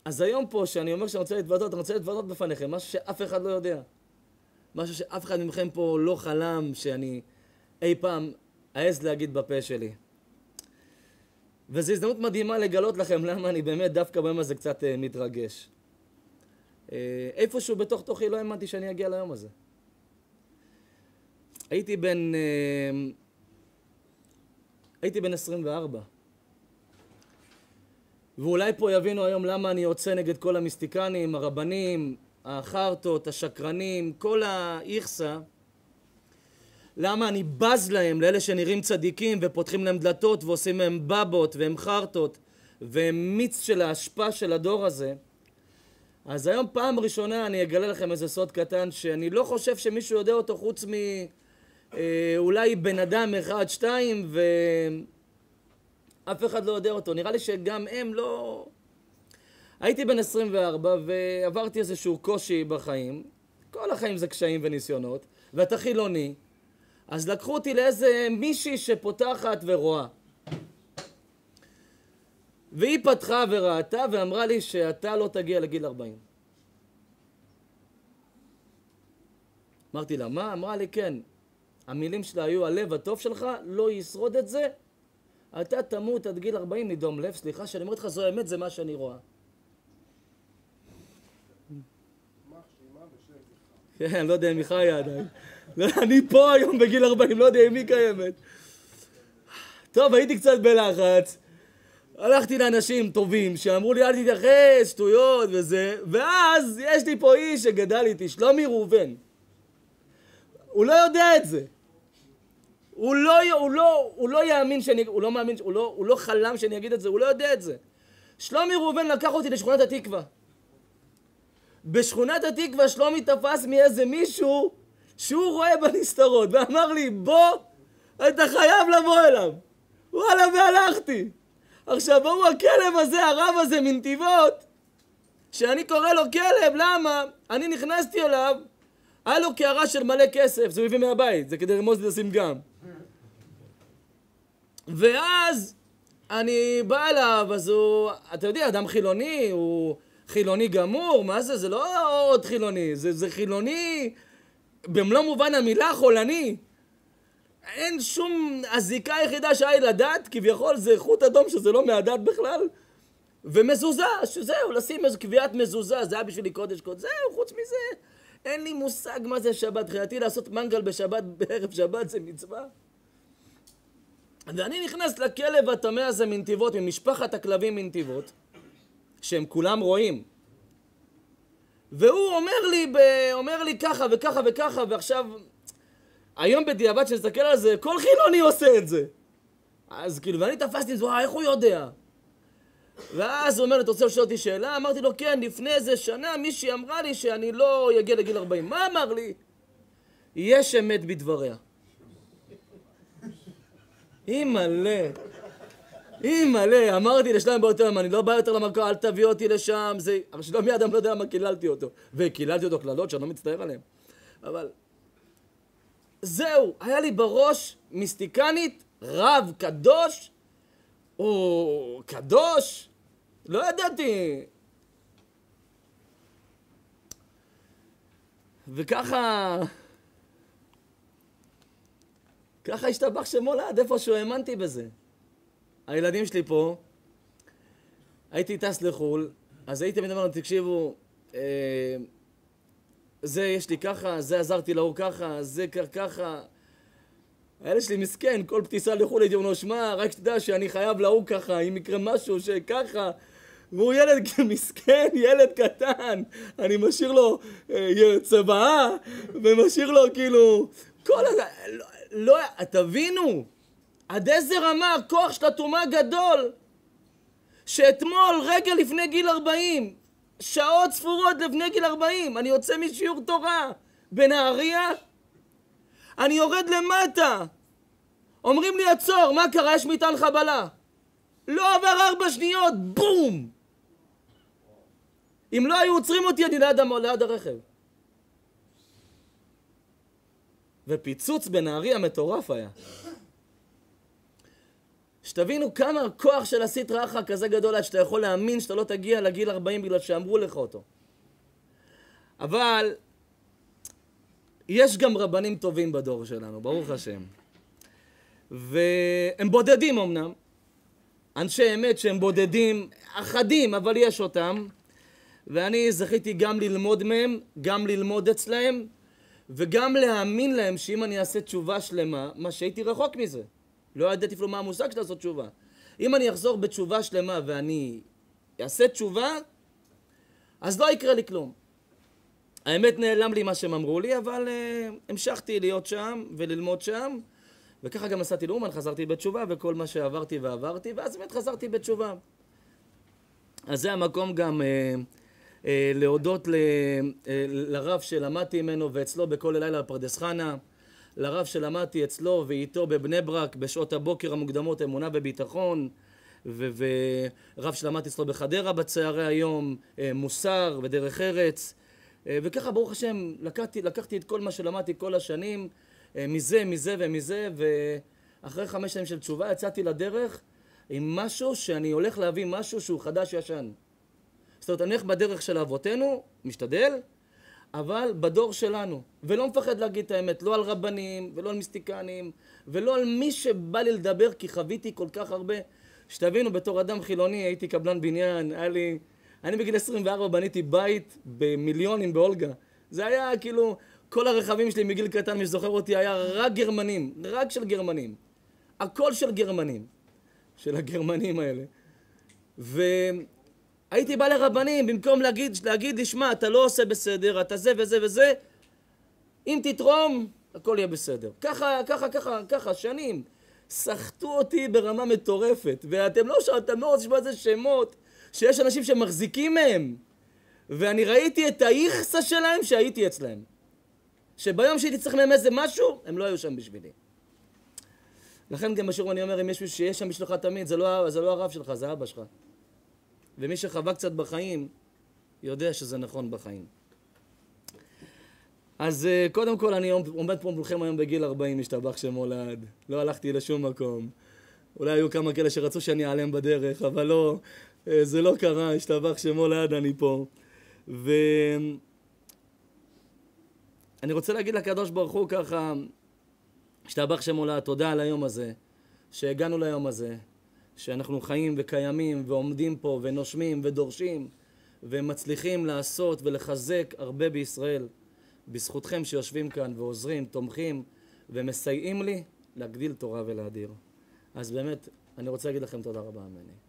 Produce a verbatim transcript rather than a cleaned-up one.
אז היום פה, שאני אומר שאני רוצה להתוודות, אני רוצה להתוודות בפניכם, משהו שאף אחד לא יודע. משהו שאף אחד מכם פה לא חלם שאני אי פעם אעז להגיד בפה שלי. וזו הזדמנות מדהימה לגלות לכם למה אני באמת דווקא ביום הזה קצת uh, מתרגש. Uh, איפשהו בתוך תוכי לא האמנתי שאני אגיע ליום הזה. הייתי בן... Uh, הייתי בן עשרים וארבע. ואולי פה יבינו היום למה אני יוצא נגד כל המיסטיקנים, הרבנים, החרטות, השקרנים, כל האיכסה. למה אני בז להם, לאלה שנראים צדיקים ופותחים להם דלתות ועושים להם בבות והם חרטות והם מיץ של ההשפעה של הדור הזה. אז היום פעם ראשונה אני אגלה לכם איזה סוד קטן שאני לא חושב שמישהו יודע אותו חוץ מ... אה, אולי בן אדם אחד, שתיים, ואף אחד לא יודע אותו. נראה לי שגם הם לא... הייתי בן עשרים וארבע ועברתי איזשהו קושי בחיים. כל החיים זה קשיים וניסיונות, ואתה חילוני. אז לקחו אותי לאיזה מישהי שפותחת ורואה. והיא פתחה וראתה ואמרה לי שאתה לא תגיע לגיל ארבעים. אמרתי לה, מה? אמרה לי, כן. המילים שלה היו, הלב הטוב שלך לא ישרוד את זה. אתה תמות עד גיל ארבעים מדום לב. סליחה שאני אומרת לך, זו האמת, זה מה שאני רואה. כן, אני לא יודע אם היא חיה עדיין. אני פה היום בגיל ארבעים, לא יודע אם היא קיימת. טוב, הייתי קצת בלחץ. הלכתי לאנשים טובים שאמרו לי, אל תתייחס, שטויות וזה. ואז יש לי פה איש שגדל איתי, שלומי ראובן. הוא לא יודע את זה. הוא לא, הוא לא, הוא לא יאמין שאני, הוא לא מאמין, הוא לא, הוא לא חלם שאני אגיד את זה, הוא לא יודע את זה. שלומי ראובן לקח אותי לשכונת התקווה. בשכונת התקווה שלומי תפס מאיזה מישהו שהוא רואה בנסתרות ואמר לי, בוא, אתה חייב לבוא אליו. וואלה, והלכתי. עכשיו, הוא הכלב הזה, הרב הזה מנתיבות, שאני קורא לו כלב, למה? אני נכנסתי אליו, היה לו קערה של מלא כסף, זה הוא הביא מהבית, זה כדי רמוז לשים גם. ואז אני בא אליו, אז הוא, אתה יודע, אדם חילוני, הוא חילוני גמור, מה זה? זה לא עוד חילוני, זה, זה חילוני במלוא מובן המילה חולני. אין שום, הזיקה היחידה שהיה לדעת, כביכול זה חוט אדום שזה לא מהדת בכלל. ומזוזה, שזהו, לשים איזו קביעת מזוזה, זה היה בשבילי קודש קודש, זהו, חוץ מזה. אין לי מושג מה זה שבת, חייתי לעשות מנגל בשבת, בערב שבת זה מצווה. ואני נכנס לכלב הטמא הזה מנתיבות, ממשפחת הכלבים מנתיבות, שהם כולם רואים. והוא אומר לי, אומר לי ככה וככה וככה, ועכשיו, היום בדיעבד שנסתכל על זה, כל חילוני עושה את זה. אז כאילו, ואני תפסתי את זה, איך הוא יודע? ואז הוא אומר, אתה רוצה לשאול אותי שאלה? אמרתי לו, כן, לפני איזה שנה מישהי אמרה לי שאני לא יגיע לגיל ארבעים. מה אמר לי? יש אמת בדבריה. אימא'לה. אימא'לה. אמרתי לשלם באותו, אני לא בא יותר למקום, אל תביא אותי לשם. זה... אבל שלא מי אדם לא יודע מה קיללתי אותו. וקיללתי אותו כללות שאני לא מצטער עליהן. אבל... זהו, היה לי בראש מיסטיקנית, רב קדוש, או קדוש, לא ידעתי. וככה, ככה השתבח שמולד, איפה שהוא האמנתי בזה. הילדים שלי פה, הייתי טס לחול, אז הייתי מדבר, תקשיבו, אה, זה יש לי ככה, זה עזרתי להוא ככה, זה ככה. הילד שלי מסכן, כל פטיסה לחול הייתי אומר, שמע, רק שתדע שאני חייב להוא ככה, אם יקרה משהו שככה. והוא ילד מסכן, ילד קטן, אני משאיר לו אה, צבעה, ומשאיר לו כאילו, כל הזה, לא, לא, תבינו, עד איזה רמה הכוח של התרומה גדול, שאתמול, רגע לפני גיל ארבעים, שעות ספורות לפני גיל ארבעים, אני יוצא משיעור תורה בנהריה, אני יורד למטה, אומרים לי עצור, מה קרה? יש מטען חבלה. לא עבר ארבע שניות, בום! אם לא היו עוצרים אותי, אני ליד, ליד הרכב. ופיצוץ בנהריה מטורף היה. שתבינו כמה הכוח של עשית רעך כזה גדול עד שאתה יכול להאמין שאתה לא תגיע לגיל ארבעים בגלל שאמרו לך אותו. אבל יש גם רבנים טובים בדור שלנו, ברוך השם. והם בודדים אמנם, אנשי אמת שהם בודדים, אחדים, אבל יש אותם. ואני זכיתי גם ללמוד מהם, גם ללמוד אצלהם, וגם להאמין להם שאם אני אעשה תשובה שלמה, מה שהייתי רחוק מזה. לא ידעתי אפילו מה המושג של לעשות תשובה. אם אני אחזור בתשובה שלמה ואני אעשה תשובה, אז לא יקרה לי כלום. האמת נעלם לי מה שהם אמרו לי, אבל uh, המשכתי להיות שם וללמוד שם, וככה גם נסעתי לאומן, חזרתי בתשובה, וכל מה שעברתי ועברתי, ואז באמת חזרתי בתשובה. אז זה המקום גם uh, uh, להודות ל, uh, לרב שלמדתי ממנו ואצלו בכל הלילה בפרדס חנה, לרב שלמדתי אצלו ואיתו בבני ברק בשעות הבוקר המוקדמות אמונה וביטחון, ו- ורב שלמדתי אצלו בחדרה בצהרי היום, uh, מוסר ודרך ארץ, uh, וככה ברוך השם לקחתי, לקחתי את כל מה שלמדתי כל השנים, uh, מזה, מזה ומזה, ואחרי חמש שנים של תשובה יצאתי לדרך עם משהו שאני הולך להביא משהו שהוא חדש ישן. זאת אומרת, אני הולך בדרך של אבותינו, משתדל, אבל בדור שלנו, ולא מפחד להגיד את האמת, לא על רבנים ולא על מיסטיקנים ולא על מי שבא לי לדבר, כי חוויתי כל כך הרבה. שתבינו, בתור אדם חילוני הייתי קבלן בניין, היה לי, אני בגיל עשרים וארבע בניתי בית במיליונים באולגה. זה היה כאילו, כל הרכבים שלי מגיל קטן, מי שזוכר אותי, היה רק גרמנים, רק של גרמנים. הכל של גרמנים, של הגרמנים האלה. והייתי בא לרבנים, במקום להגיד, להגיד, שמע, אתה לא עושה בסדר, אתה זה וזה וזה, אם תתרום, הכל יהיה בסדר. ככה, ככה, ככה, ככה, שנים. סחטו אותי ברמה מטורפת, ואתם לא שאתם לא רוצים לשמוע איזה שמות, שיש אנשים שמחזיקים מהם, ואני ראיתי את האיכסה שלהם שהייתי אצלהם. שביום שהייתי צריך מהם איזה משהו, הם לא היו שם בשבילי. לכן גם בשיעור אני אומר, אם יש מישהו שיש שם בשבילך תמיד, זה לא, זה לא הרב שלך, זה אבא שלך. ומי שחווה קצת בחיים, יודע שזה נכון בחיים. אז קודם כל אני עומד פה מולכם היום בגיל ארבעים, משתבח שמו לעד. לא הלכתי לשום מקום. אולי היו כמה כאלה שרצו שאני אעלם בדרך, אבל לא, זה לא קרה, משתבח שמו לעד, אני פה. ואני רוצה להגיד לקדוש ברוך הוא ככה, משתבח שמו לעד, תודה על היום הזה, שהגענו ליום הזה, שאנחנו חיים וקיימים ועומדים פה ונושמים ודורשים ומצליחים לעשות ולחזק הרבה בישראל. בזכותכם שיושבים כאן ועוזרים, תומכים ומסייעים לי להגדיל תורה ולהדיר. אז באמת, אני רוצה להגיד לכם תודה רבה ממני.